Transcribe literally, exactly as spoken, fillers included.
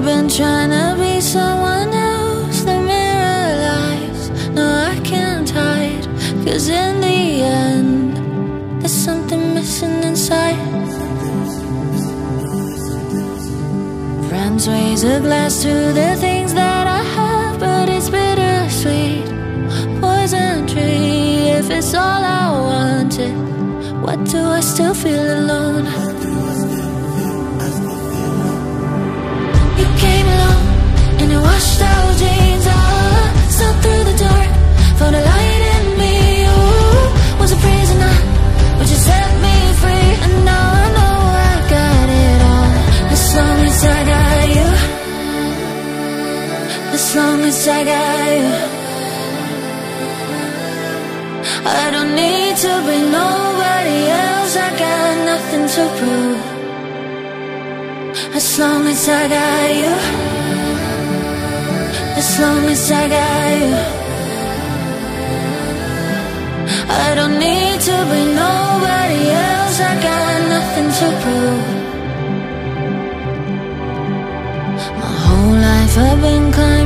I've been trying to be someone else, the mirror lies. No, I can't hide, cause in the end there's something missing inside. Friends raise a glass to the things that I have, but it's bittersweet, poison tree. If it's all I wanted, what do I still feel alone? You came along in your washed out jeans. I saw through the dark, found a light in me. You was a prisoner, but you set me free. And now I know I got it all, as long as I got you. As long as I got you. I don't need to be nobody else, I got nothing to prove. As long as I got you. As long as I got you. I don't need to be nobody else, I got nothing to prove. My whole life I've been kind